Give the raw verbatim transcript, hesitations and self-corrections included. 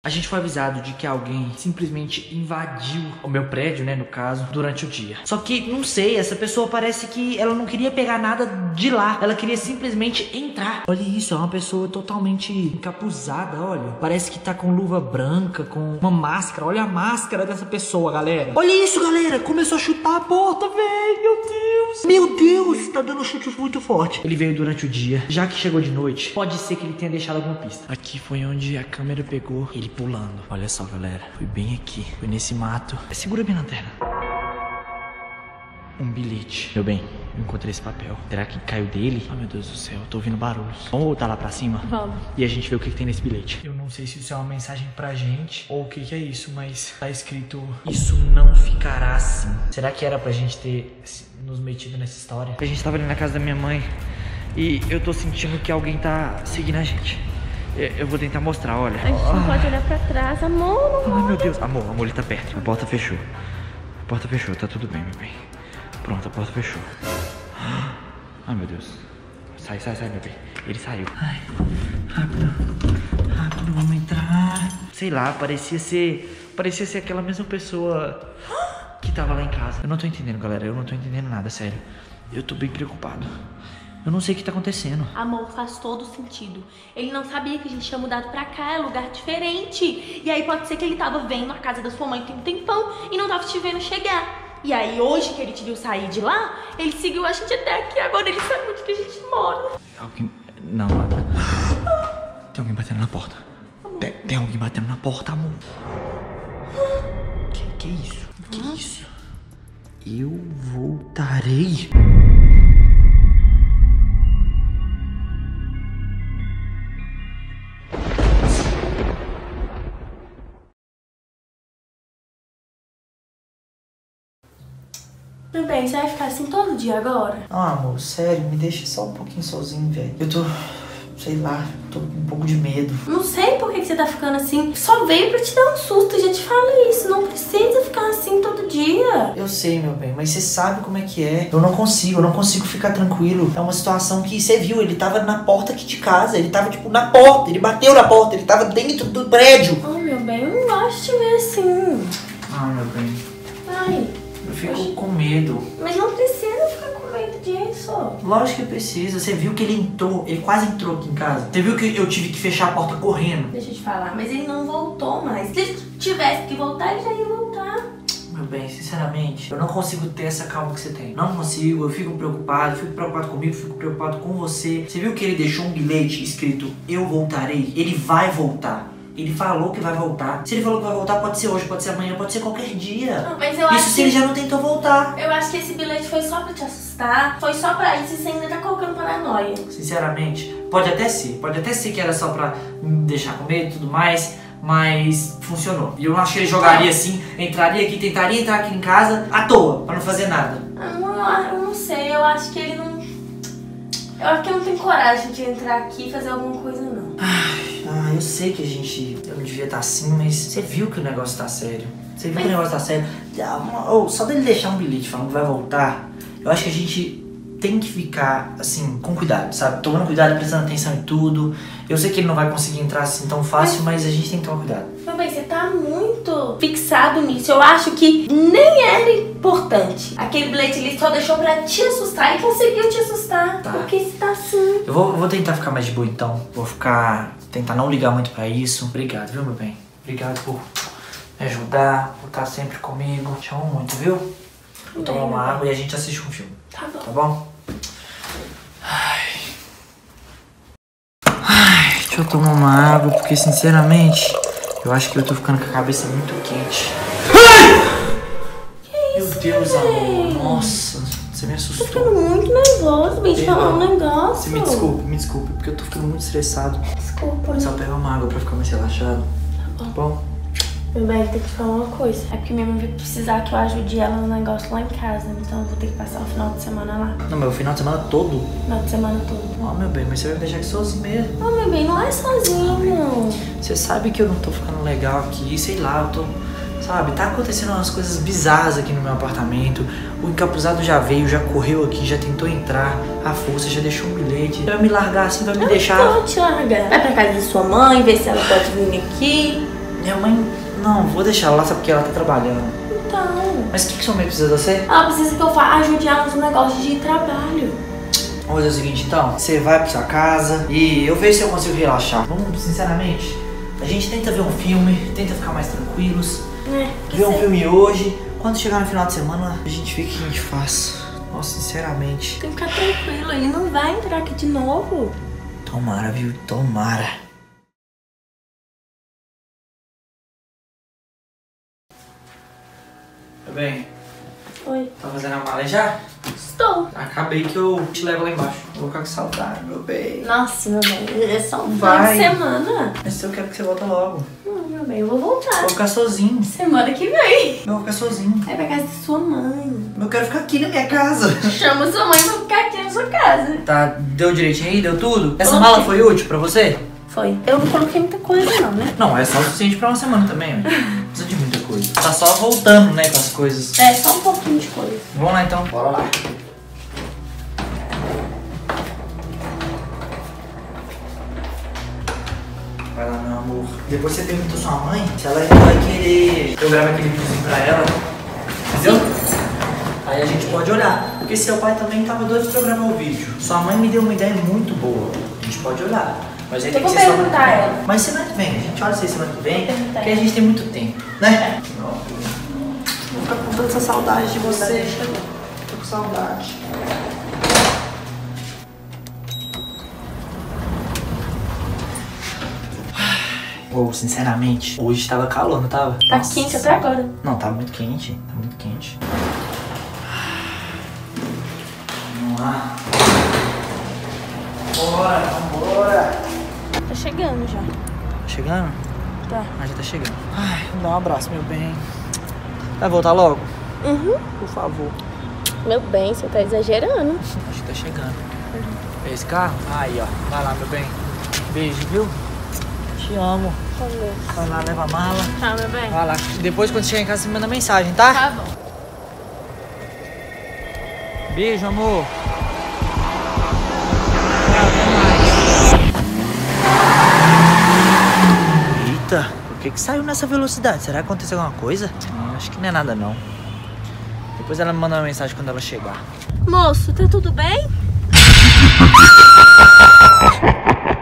A gente foi avisado de que alguém simplesmente invadiu o meu prédio, né, no caso, durante o dia. Só que, não sei, essa pessoa parece que ela não queria pegar nada de lá. Ela queria simplesmente entrar. Olha isso, é uma pessoa totalmente encapuzada, olha. Parece que tá com luva branca, com uma máscara. Olha a máscara dessa pessoa, galera. Olha isso, galera. Começou a chutar a porta, velho. Meu Deus. Meu Deus, tá dando chute muito forte. Ele veio durante o dia. Já que chegou de noite, pode ser que ele tenha deixado alguma pista. Aqui foi onde a câmera pegou ele pulando. Olha só, galera. Foi bem aqui. Foi nesse mato. Segura bem a lanterna. Um bilhete. Meu bem, eu encontrei esse papel. Será que caiu dele? Oh, meu Deus do céu. Eu tô ouvindo barulhos. Vamos voltar lá pra cima? Vamos. E a gente vê o que, que tem nesse bilhete. Eu não sei se isso é uma mensagem pra gente ou o que, que é isso, mas tá escrito: isso não ficará assim. Será que era pra gente ter nos metido nessa história? A gente tava ali na casa da minha mãe e eu tô sentindo que alguém tá seguindo a gente. Eu vou tentar mostrar, olha. A gente não pode olhar pra trás, amor. Não Ai, meu Deus. Amor, amor, ele tá perto. A porta fechou. A porta fechou, tá tudo bem, meu bem. Pronto, a porta fechou. Ai, meu Deus. Sai, sai, sai, meu bem. Ele saiu. Ai, rápido. Rápido, vamos entrar. Sei lá, parecia ser... Parecia ser aquela mesma pessoa que tava lá em casa. Eu não tô entendendo, galera. Eu não tô entendendo nada, sério. Eu tô bem preocupado. Eu não sei o que tá acontecendo. Amor, faz todo sentido. Ele não sabia que a gente tinha mudado pra cá, é lugar diferente. E aí pode ser que ele tava vendo a casa da sua mãe tem um tempão e não tava te vendo chegar. E aí hoje que ele te viu sair de lá, ele seguiu a gente até aqui. Agora ele sabe onde que a gente mora. Alguém... Não, amor. Tem alguém batendo na porta. Tem, tem alguém batendo na porta, amor. Que, que é isso? Que hum? isso? Eu voltarei. Meu bem, você vai ficar assim todo dia agora? Não, amor, sério, me deixa só um pouquinho sozinho, velho. Eu tô, sei lá, tô com um pouco de medo. Não sei por que, que você tá ficando assim. Só veio pra te dar um susto, já te falei isso. Não precisa ficar assim todo dia. Eu sei, meu bem, mas você sabe como é que é. Eu não consigo, eu não consigo ficar tranquilo. É uma situação que você viu, ele tava na porta aqui de casa. Ele tava, tipo, na porta, ele bateu na porta, ele tava dentro do prédio. Oh, meu bem, eu não gosto de te ver assim. Ah, meu bem. Ai... Eu fico Oxi. com medo. Mas não precisa ficar com medo disso. Lógico que precisa. Você viu que ele entrou, ele quase entrou aqui em casa. Você viu que eu tive que fechar a porta correndo. Deixa eu te falar, mas ele não voltou mais. Se ele tivesse que voltar, ele já ia voltar. Meu bem, sinceramente, eu não consigo ter essa calma que você tem. Não consigo, eu fico preocupado, fico preocupado comigo, fico preocupado com você. Você viu que ele deixou um bilhete escrito: eu voltarei? Ele vai voltar. Ele falou que vai voltar. Se ele falou que vai voltar, pode ser hoje, pode ser amanhã, pode ser qualquer dia. Não, mas eu isso acho se que... ele já não tentou voltar. Eu acho que esse bilhete foi só pra te assustar. Foi só pra isso e você ainda tá colocando paranoia. Sinceramente, pode até ser. Pode até ser que era só pra me deixar com medo e tudo mais. Mas funcionou. E eu acho que ele jogaria assim, entraria aqui, tentaria entrar aqui em casa à toa, pra não fazer nada. Eu, eu não sei, eu acho que ele não... Eu acho que ele não tem coragem de entrar aqui e fazer alguma coisa, não. Ah, eu sei que a gente... Eu não devia estar assim, mas você viu que o negócio tá sério. Você viu mas... que o negócio tá sério. Oh, só dele deixar um bilhete falando que vai voltar, eu acho que a gente tem que ficar, assim, com cuidado, sabe? Tomando cuidado, prestando atenção em tudo. Eu sei que ele não vai conseguir entrar assim tão fácil, mas, mas a gente tem que tomar cuidado. Meu bem, você tá muito fixado nisso. Eu acho que nem era importante. Aquele bilhete ele só deixou pra te assustar e conseguiu te assustar. Tá. Porque você tá assim. Eu vou, vou tentar ficar mais de boa então. Vou ficar... Tentar não ligar muito pra isso. Obrigado, viu, meu bem? Obrigado por me ajudar, por estar sempre comigo. Te amo muito, viu? Vou tomar uma água e a gente assiste um filme. Tá bom. Tá bom? Ai. Ai, deixa eu tomar uma água, porque sinceramente, eu acho que eu tô ficando com a cabeça muito quente. Que isso, meu Deus, bem? amor. Nossa, você me assustou. Tô ficando muito nervoso, bem, te falar um negócio. Você me desculpe, me desculpe, porque eu tô ficando muito estressado. Desculpa. Só pegar uma água pra ficar mais relaxado. Tá bom. Tá bom? Meu bem, tem que te falar uma coisa. É porque minha mãe vai precisar que eu ajude ela no negócio lá em casa. Então eu vou ter que passar o final de semana lá. Não, meu, o final de semana todo? Final de semana todo. Ó, meu bem, mas você vai me deixar aqui sozinho mesmo. Não, meu bem, não é sozinho. Você sabe que eu não tô ficando legal aqui, sei lá, eu tô... Sabe, tá acontecendo umas coisas bizarras aqui no meu apartamento. O encapuzado já veio, já correu aqui, já tentou entrar. A força já deixou um bilhete. Vai me largar assim, vai me eu deixar... Eu vou te largar. Vai pra casa da sua mãe, ver se ela pode vir aqui. Minha mãe... Não, vou deixar ela lá, sabe porque ela tá trabalhando. Então... Mas o que, que sua mãe precisa de você? Ela precisa que eu fa- ajude ela nos negócios de trabalho. Vamos fazer o seguinte, então. Você vai pra sua casa e eu vejo se eu consigo relaxar. Vamos, sinceramente, a gente tenta ver um filme, tenta ficar mais tranquilos. É, Ver um sei. filme hoje. Quando chegar no final de semana, a gente vê o que a gente faz. Nossa, sinceramente. Tem que ficar tranquilo, ele não vai entrar aqui de novo. Tomara, viu? Tomara. Tá bem? Oi. Tá fazendo a mala já? Estou. Acabei que eu te levo lá embaixo. Vou ficar com saudade, meu bem. Nossa, meu bem, é só um Vai. fim de semana. Mas eu quero que você volta logo. Não, meu bem, eu vou voltar. Vou ficar sozinho. Semana que vem. Eu vou ficar sozinho. É pra casa de sua mãe. Eu quero ficar aqui na minha casa. Chama sua mãe pra ficar aqui na sua casa. Tá, deu direitinho aí? Deu tudo? Essa Coloquei. mala foi útil pra você? Foi. Eu não coloquei muita coisa não, né? Não, é só o suficiente pra uma semana também, ó. Não precisa de muita coisa. Tá só voltando, né, com as coisas. É, só um pouquinho de coisa. Vamos lá então. Bora lá. Vai lá, meu amor. Depois você pergunta à sua mãe se ela ainda vai querer que eu grave aquele videozinho pra ela. Entendeu? Aí a gente pode olhar. Porque seu pai também tava doido pra gravar o vídeo. Sua mãe me deu uma ideia muito boa. A gente pode olhar. Mas aí Eu tem que vou ser só... perguntar a ela. Mas semana que vem. A gente olha isso aí semana que vem. Perguntar. Porque a gente tem muito tempo, né? Vou ficar com tanta saudade de você. Tô com saudade. Ou, sinceramente, hoje tava calor, não tava? Tá Nossa. quente até agora. Não, tá muito quente. Tá muito quente. Vamos lá. Bora, vambora. Tá chegando já. Tá chegando? Tá. Ah, já tá chegando. Ai, me dá um abraço, meu bem. Vai voltar logo? Uhum. Por favor. Meu bem, você tá exagerando. Acho que tá chegando. É esse carro? Aí, ó. Vai lá, meu bem. Beijo, viu? Te amo. Com Deus. Vai lá, leva a mala. Tá, meu bem? Vai lá. Depois, quando chegar em casa, você me manda mensagem, tá? Tá bom. Beijo, amor. Eita, por que que saiu nessa velocidade? Será que aconteceu alguma coisa? Não, acho que não é nada, não. Depois ela me manda uma mensagem quando ela chegar. Moço, tá tudo bem?